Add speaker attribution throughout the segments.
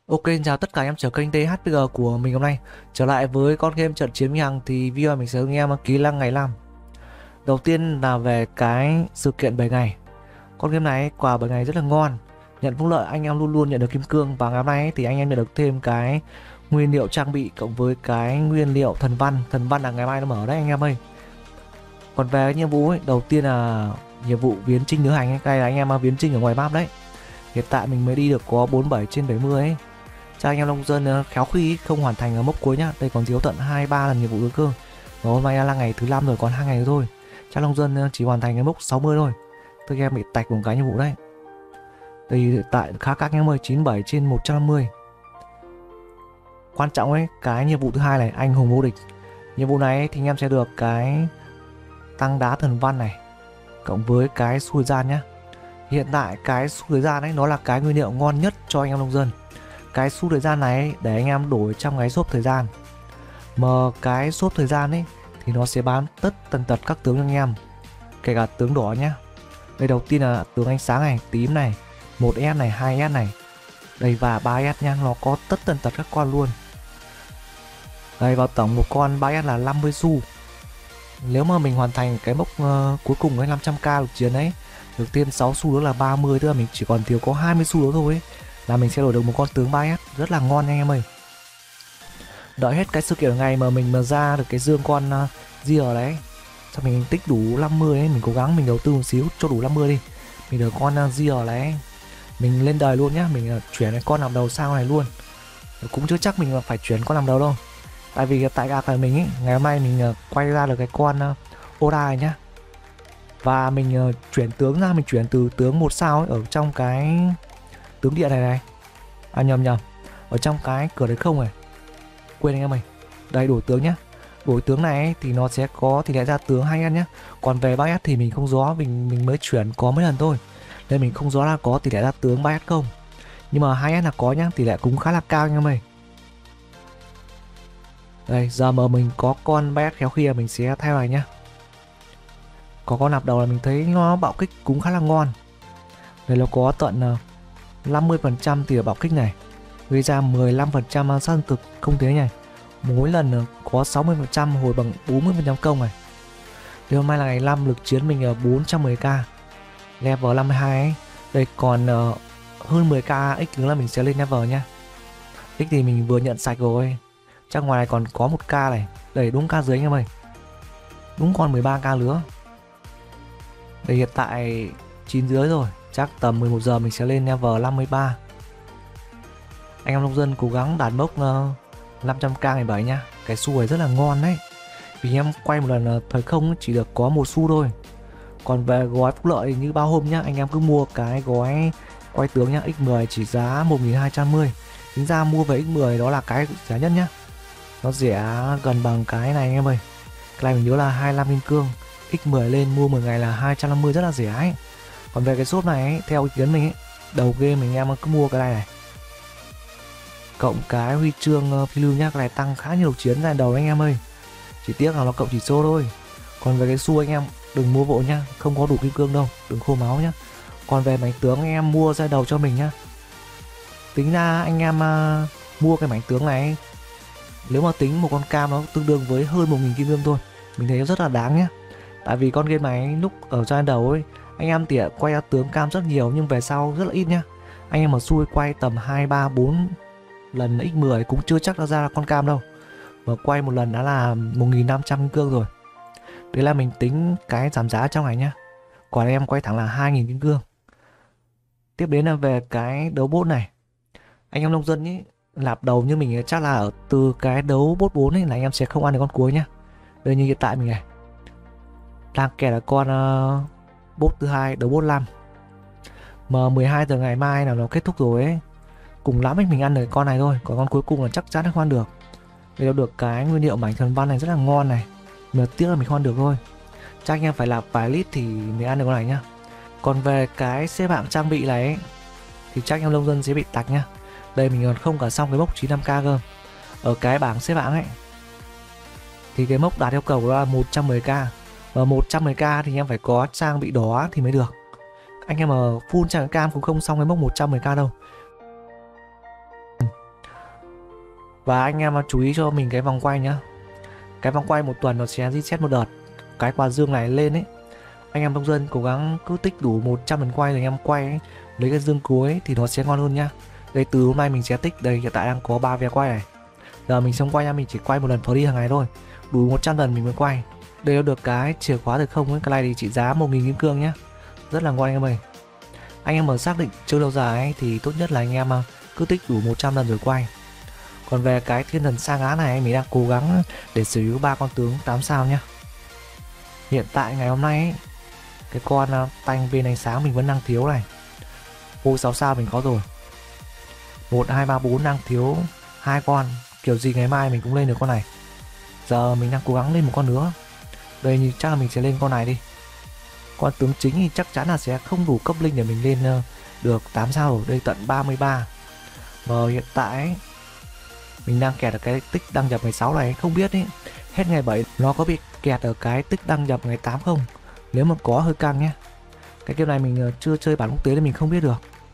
Speaker 1: Ok, xin chào tất cả anh em trở kênh THPG của mình hôm nay. Trở lại với con game trận chiến Minh Hằng thì video mình sẽ hướng em ký lăng ngày 5. Đầu tiên là về cái sự kiện 7 ngày. Con game này quà 7 ngày rất là ngon. Nhận phúc lợi anh em luôn luôn nhận được kim cương, và ngày hôm nay thì anh em nhận được thêm cái nguyên liệu trang bị cộng với cái nguyên liệu thần văn. Thần văn là ngày mai nó mở đấy anh em ơi. Còn về cái nhiệm vụ ấy, đầu tiên là nhiệm vụ viếng trinh nữ hành ấy, cái này là anh em viếng trinh ở ngoài map đấy. Hiện tại mình mới đi được có 47/70 ấy. Cho anh em nông dân khéo khi không hoàn thành ở mốc cuối nhá. Đây còn thiếu tận 2-3 lần nhiệm vụ nữa cơ. Và hôm nay là ngày thứ 5 rồi, còn 2 ngày nữa thôi. Chắc nông dân chỉ hoàn thành cái mốc 60 thôi. Tôi em bị tạch một cái nhiệm vụ đấy. Đây hiện tại khá các anh em ơi, 97/150. Quan trọng ấy, cái nhiệm vụ thứ hai này, anh hùng vô địch. Nhiệm vụ này thì anh em sẽ được cái tăng đá thần văn này cộng với cái xu thời gian nhá. Hiện tại cái xu thời gian ấy nó là cái nguyên liệu ngon nhất cho anh em nông dân. Cái xu thời gian này để anh em đổi trong cái shop thời gian. Mà cái shop thời gian ấy thì nó sẽ bán tất tần tật các tướng cho anh em, kể cả tướng đỏ nhá. Đây đầu tiên là tướng ánh sáng này, tím này, 1S này, 2S này. Đây và 3S nha, nó có tất tần tật các con luôn. Đây vào tổng một con 3S là 50 xu. Nếu mà mình hoàn thành cái mốc cuối cùng với 500k lục chiến ấy, được thêm 6 xu nữa là 30, tức là mình chỉ còn thiếu có 20 xu nữa thôi ấy, là mình sẽ đổi được một con tướng 3S rất là ngon nha anh em ơi. Đợi hết cái sự kiện ngày mà mình mà ra được cái dương con Gear đấy, cho mình tích đủ 50 ấy, mình cố gắng mình đầu tư một xíu cho đủ 50 đi. Mình được con Gear đấy, mình lên đời luôn nhá, mình chuyển cái con làm đầu sao này luôn. Cũng chưa chắc mình phải chuyển con làm đầu đâu. Tại vì tại gạc của mình ấy, ngày hôm nay mình quay ra được cái con Oda này nhá. Và mình chuyển tướng ra, mình chuyển từ tướng 1 sao ấy, ở trong cái tướng địa này này. À nhầm, ở trong cái cửa đấy không này. Quên anh em ơi. Đây đổi tướng nhá. Đổi tướng này ấy, thì nó sẽ có tỷ lệ ra tướng 2S nhá. Còn về 3S thì mình không rõ, mình mới chuyển có mấy lần thôi. Nên mình không rõ là có tỷ lệ ra tướng 3S không. Nhưng mà 2S là có nhá, tỷ lệ cũng khá là cao anh em ơi. Đây, giờ mà mình có con 3S khéo khi là mình sẽ theo này nhá. Có con nạp đầu là mình thấy nó bạo kích cũng khá là ngon. Đây nó có tận 50% tỷ lệ bạo kích này, gây ra 15% sát thương thực không thế này. Mỗi lần có 60% hồi bằng 40% công này. Thì hôm nay là ngày 5, lực chiến mình ở 410k, level 52 ấy. Đây còn hơn 10k x nữa là mình sẽ lên level nha. X thì mình vừa nhận sạch rồi. Chắc ngoài này còn có 1k này. Đây đúng k dưới anh em ơi. Đúng còn 13k nữa. Đây hiện tại 9 dưới rồi. Chắc tầm 11 giờ mình sẽ lên level 53. Anh em nông dân cố gắng đạt mốc 500k ngày 7 nha. Cái xu này rất là ngon đấy. Vì em quay một lần thời không chỉ được có một xu thôi. Còn về gói phúc lợi như bao hôm nhá, anh em cứ mua cái gói quay tướng nhá, x10 chỉ giá 1210. Tính ra mua về x10 đó là cái rẻ nhất nhá. Nó rẻ gần bằng cái này anh em ơi. Cái này mình nhớ là 25 kim cương, x10 lên mua 10 ngày là 250, rất là rẻ ấy. Còn về cái shop này ấy, theo ý kiến mình ấy, đầu game mình em cứ mua cái này này. Cộng cái huy chương phi lưu nhá, cái này tăng khá nhiều chiến ra đầu anh em ơi. Chỉ tiếc là nó cộng chỉ số thôi. Còn về cái xu anh em đừng mua vội nhá, không có đủ kim cương đâu, đừng khô máu nhá. Còn về mảnh tướng anh em mua ra đầu cho mình nhá. Tính ra anh em mua cái mảnh tướng này, nếu mà tính một con cam nó tương đương với hơn 1000 kim cương thôi, mình thấy nó rất là đáng nhá. Tại vì con game này lúc ở giai đầu ấy, anh em tỉa quay ra tướng cam rất nhiều nhưng về sau rất là ít nhá. Anh em mà xui quay tầm 2, 3, 4 lần x10 cũng chưa chắc đã ra con cam đâu. Mà quay một lần đã là 1500 kim cương rồi. Đấy là mình tính cái giảm giá trong này nhá. Còn em quay thẳng là 2000 kim cương. Tiếp đến là về cái đấu bot này. Anh em nông dân ý, lạp đầu như mình chắc là ở từ cái đấu bot 4 ấy là anh em sẽ không ăn được con cuối nhá. Đây như hiện tại mình này đang kẹt là con bot thứ hai, đấu bot 5. Mà 12 giờ ngày mai nào nó kết thúc rồi ấy, cùng lắm mình ăn được con này thôi, còn con cuối cùng là chắc chắn không ăn được. Đây được cái nguyên liệu mảnh thần văn này rất là ngon này, mà tiếc là mình không ăn được thôi. Chắc anh em phải làm vài lít thì mới ăn được con này nhá. Còn về cái xếp hạng trang bị này ấy, thì chắc em nông dân sẽ bị tạch nhá. Đây mình còn không cả xong cái mốc 95k cơ. Ở cái bảng xếp hạng ấy thì cái mốc đạt yêu cầu đó là 110k. Và 110k thì em phải có trang bị đỏ thì mới được. Anh em mà full trang cam cũng không xong cái mốc 110k đâu. Và anh em chú ý cho mình cái vòng quay nhá. Cái vòng quay một tuần nó sẽ reset một đợt. Cái quả dương này lên ấy, anh em nông dân cố gắng cứ tích đủ 100 lần quay rồi anh em quay ấy, lấy cái dương cuối thì nó sẽ ngon hơn nhá. Đây từ hôm nay mình sẽ tích, đây hiện tại đang có 3 vé quay này. Giờ mình không quay nha, mình chỉ quay một lần free hàng ngày thôi. Đủ 100 lần mình mới quay. Đây nó được cái chìa khóa được không ấy, cái này thì trị giá 1000 kim cương nhá. Rất là ngon anh em ơi. Anh em mà xác định chơi lâu dài ấy, thì tốt nhất là anh em cứ tích đủ 100 lần rồi quay. Còn về cái thiên thần sa ngã này mình đang cố gắng để sở hữu 3 con tướng 8 sao nhá. Hiện tại ngày hôm nay ấy, cái con tanh viên ánh sáng mình vẫn đang thiếu này. Ô 6 sao mình có rồi. 1 2 3 4 đang thiếu 2 con. Kiểu gì ngày mai mình cũng lên được con này. Giờ mình đang cố gắng lên một con nữa. Đây thì chắc là mình sẽ lên con này đi. Con tướng chính thì chắc chắn là sẽ không đủ cấp linh để mình lên được 8 sao rồi. Đây tận 33. Mà hiện tại ấy, mình đang kẹt ở cái tích đăng nhập ngày 6 này, không biết ấy, hết ngày 7 nó có bị kẹt ở cái tích đăng nhập ngày 8 không? Nếu mà có hơi căng nhé. Cái game này mình chưa chơi bản quốc tế nên mình không biết được.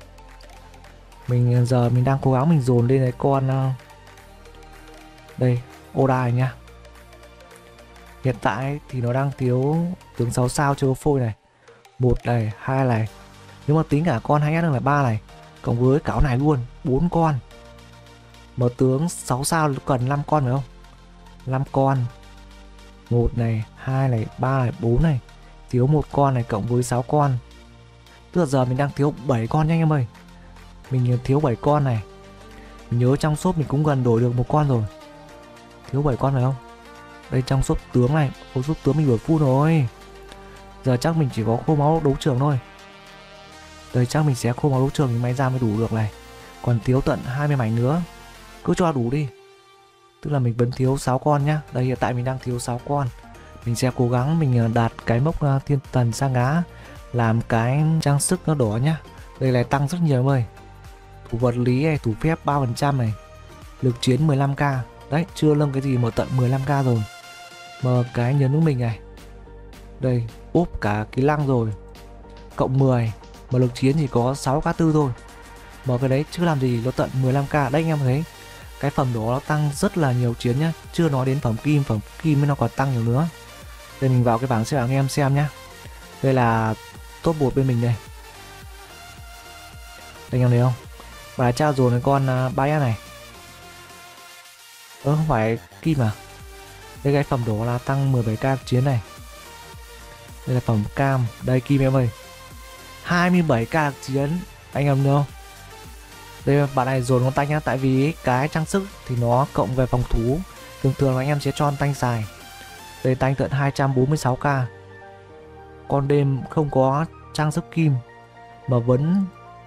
Speaker 1: Mình giờ mình đang cố gắng mình dồn lên cái con đây, Oda này nha. Hiện tại thì nó đang thiếu tướng 6 sao chưa có phôi này. 1 này, 2 này. Nếu mà tính cả con 2S là 3 này, cộng với cáo này luôn, 4 con. Mở tướng 6 sao cần 5 con phải không? 5 con. 1 này, 2 này, 3 này, 4 này. Thiếu 1 con này cộng với 6 con. Tức là giờ mình đang thiếu 7 con nha anh em ơi. Mình thiếu 7 con này. Mình nhớ trong shop mình cũng gần đổi được 1 con rồi. Thiếu 7 con phải không? Đây trong shop tướng này. Ô shop tướng mình đổi full rồi. Giờ chắc mình chỉ có khô máu đấu trường thôi. Đây chắc mình sẽ khô máu đấu trường thì may ra mới đủ được này. Còn thiếu tận 20 mảnh nữa. Cứ cho đủ đi. Tức là mình vẫn thiếu 6 con nhá. Đây hiện tại mình đang thiếu 6 con. Mình sẽ cố gắng mình đạt cái mốc thiên thần sa ngã, làm cái trang sức nó đỏ nhá. Đây là tăng rất nhiều em ơi. Thủ vật lý này, thủ phép 3% này. Lực chiến 15k. Đấy, chưa nâng cái gì mà tận 15k rồi. Mà cái nhấn của mình này. Đây, úp cả cái lăng rồi. Cộng 10. Mà lực chiến chỉ có 6k4 thôi. Mà cái đấy chưa làm gì nó tận 15k. Đấy anh em thấy. Cái phẩm đó nó tăng rất là nhiều chiến nhá. Chưa nói đến phẩm kim nó còn tăng nhiều nữa. Đây mình vào cái bảng xếp hạng anh em xem nhá. Đây là top 1 bên mình đây. Đây anh em thấy không? Và trao dồn cái con 3S này. Không phải kim à? Đây cái phẩm đó là tăng 17k chiến này. Đây là phẩm cam. Đây kim em ơi. 27k chiến. Anh em thấy không? Đây bạn này dồn con tanh nhá. Tại vì cái trang sức thì nó cộng về phòng thủ. Thường thường là anh em sẽ cho con tanh xài. Đây tanh tận 246k. Con đêm không có trang sức kim mà vẫn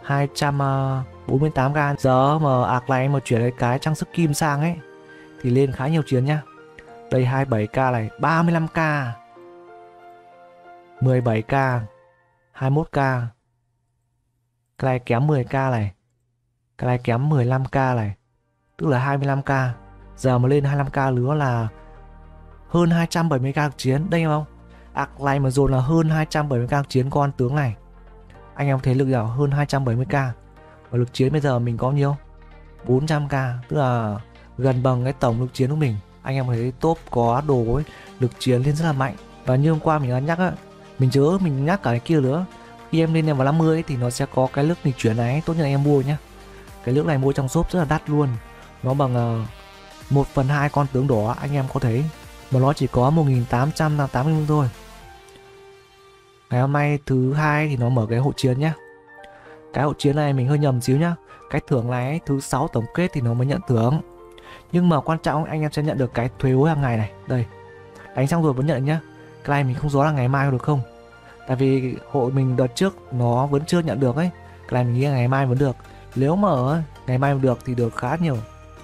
Speaker 1: 248k. Giờ mà ạc này mà chuyển cái trang sức kim sang ấy thì lên khá nhiều chiến nhá. Đây 27k này, 35k, 17k, 21k. Cái này kém 10k này. Cái này kém 15k này. Tức là 25k. Giờ mà lên 25k nữa là hơn 270k chiến. Đây không? Ạc này mà dồn là hơn 270k chiến con tướng này. Anh em thấy lực nào hơn 270k. Và lực chiến bây giờ mình có nhiêu? 400k. Tức là gần bằng cái tổng lực chiến của mình. Anh em thấy top có đồ ấy, lực chiến lên rất là mạnh. Và như hôm qua mình đã nhắc á, mình nhớ mình nhắc cả cái kia nữa. Khi em lên level 50 ấy, thì nó sẽ có cái nước nghịch chuyển này. Tốt nhất em mua nhá. Cái nước này mua trong shop rất là đắt luôn. Nó bằng 1/2 con tướng đỏ anh em có thấy. Mà nó chỉ có 1880 thôi. Ngày hôm nay thứ hai thì nó mở cái hội chiến nhá. Cái hội chiến này mình hơi nhầm xíu nhá. Cái thưởng này ấy, thứ 6 tổng kết thì nó mới nhận thưởng. Nhưng mà quan trọng anh em sẽ nhận được cái thuế hối hàng ngày này. Đây. Đánh xong rồi vẫn nhận nhá. Cái này mình không rõ là ngày mai được không. Tại vì hội mình đợt trước nó vẫn chưa nhận được ấy. Cái này mình nghĩ là ngày mai vẫn được. Nếu mà ngày mai được thì được khá nhiều.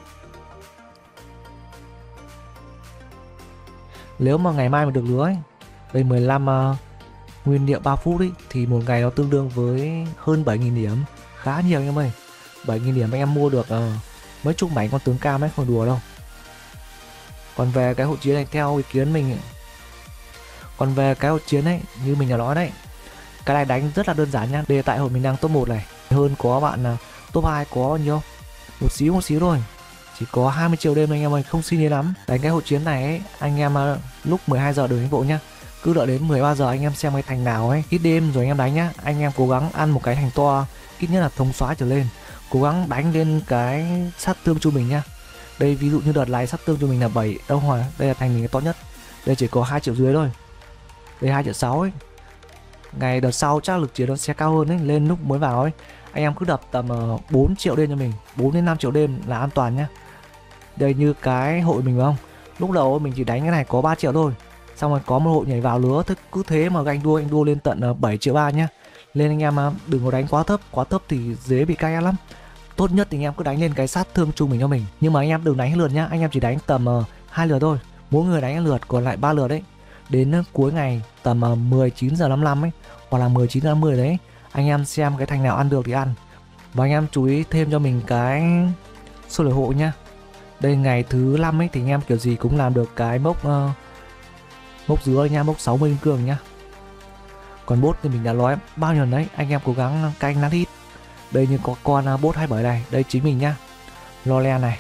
Speaker 1: Nếu mà ngày mai mà được nữa ấy. Đây 15 nguyên liệu 3 phút ấy, thì một ngày nó tương đương với hơn 7.000 điểm. Khá nhiều anh em ơi. 7.000 điểm anh em mua được mấy chục mảnh con tướng cam ấy, không đùa đâu. Còn về cái hội chiến này theo ý kiến mình, còn về cái hội chiến ấy như mình đã nói đấy, cái này đánh rất là đơn giản nhá. Đây tại hội mình đang top 1 này, hơn có bạn top 2 có bao nhiêu, một xíu thôi, chỉ chỉ có 20 triệu đêm anh em ơi, không xin nhiều lắm. Đánh cái hội chiến này ấy, anh em lúc 12 giờ đừng đánh vội nhá. Cứ đợi đến 13 giờ anh em xem cái thành nào ấy ít đêm rồi anh em đánh nhá. Anh em cố gắng ăn một cái thành to, ít nhất là thông xóa trở lên. Cố gắng đánh lên cái sát thương trung bình nhá. Đây ví dụ như đợt này sát thương trung bình là 7 đâu rồi, đây là thành mình cái to nhất. Đây chỉ có 2 triệu dưới thôi. Đây 2 triệu 6 ấy. Ngày đợt sau chắc lực chiến nó sẽ cao hơn ấy, lên lúc mới vào ấy. Anh em cứ đập tầm 4 triệu đêm cho mình, 4 đến 5 triệu đêm là an toàn nhá. Đây như cái hội mình phải không? Lúc đầu mình chỉ đánh cái này có 3 triệu thôi. Xong rồi có một hội nhảy vào lứa, cứ thế mà anh đua lên tận 7 triệu 3 nhá. Lên anh em đừng có đánh quá thấp thì dễ bị cay lắm. Tốt nhất thì anh em cứ đánh lên cái sát thương trung bình cho mình. Nhưng mà anh em đừng đánh lượt nhá, anh em chỉ đánh tầm 2 lượt thôi. Mỗi người đánh lượt, còn lại 3 lượt đấy. Đến cuối ngày tầm 19 giờ 55 ấy, hoặc là 19 giờ 50 đấy, anh em xem cái thành nào ăn được thì ăn. Và anh em chú ý thêm cho mình cái số lời hộ nhá. Đây ngày thứ 5 ấy thì anh em kiểu gì cũng làm được cái mốc dưới nha, mốc 60 kim cương nhá. Còn bot thì mình đã nói bao nhiêu đấy, anh em cố gắng canh nát hit. Đây như có con bot 27 này, đây chính mình nhá. Lolen này.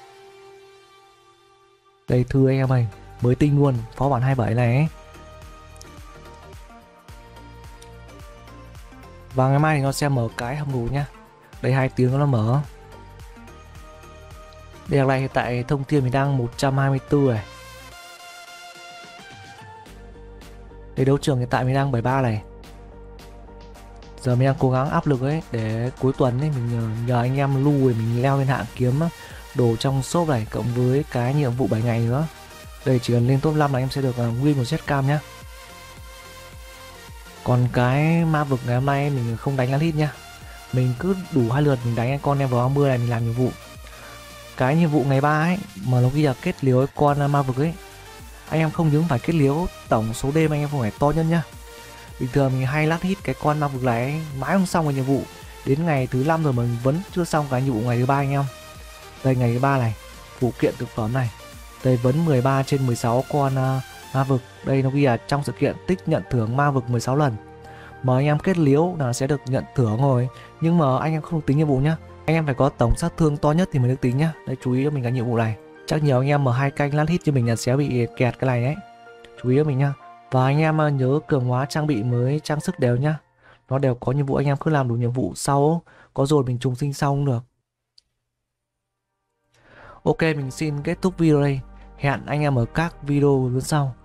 Speaker 1: Đây thưa anh em ơi, mới tinh luôn, phó bản 27 này ấy. Và ngày mai thì nó sẽ mở cái hầm ngủ nhá. Đây 2 tiếng nó mở. Đây này hiện tại thông tin mình đang 124 này. Đây đấu trường hiện tại mình đang 73 này. Giờ mình đang cố gắng áp lực ấy để cuối tuần ấy mình nhờ anh em lưu để mình leo lên hạng kiếm đồ trong shop này cộng với cái nhiệm vụ 7 ngày nữa. Đây chỉ cần lên top 5 là em sẽ được win một set cam nhá. Còn cái ma vực ngày hôm nay mình không đánh ăn hit nhá. Mình cứ đủ 2 lượt mình đánh cái con level 30 này mình làm nhiệm vụ. Cái nhiệm vụ ngày 3 ấy mà nó ghi là kết liễu con ma vực ấy. Anh em không những phải kết liễu tổng số đêm anh em phải to nhất nhá. Bình thường mình hay lát hit cái con ma vực này ấy, mãi không xong cái nhiệm vụ. Đến ngày thứ 5 rồi mình vẫn chưa xong cái nhiệm vụ ngày thứ 3 anh em. Đây ngày thứ 3 này, phụ kiện thực phẩm này. Đây vẫn 13 trên 16 con ma vực. Đây nó ghi là trong sự kiện tích nhận thưởng ma vực 16 lần. Mà anh em kết liễu là sẽ được nhận thưởng rồi. Nhưng mà anh em không tính nhiệm vụ nhá. Anh em phải có tổng sát thương to nhất thì mới được tính nhá. Đây chú ý cho mình cái nhiệm vụ này. Chắc nhiều anh em mở 2 canh lát hit cho mình là sẽ bị kẹt cái này đấy. Chú ý cho mình nhá. Và anh em nhớ cường hóa trang bị mới trang sức đều nhá. Nó đều có nhiệm vụ, anh em cứ làm đủ nhiệm vụ sau có rồi mình trùng sinh sau cũng được. Ok, mình xin kết thúc video đây. Hẹn anh em ở các video lần sau.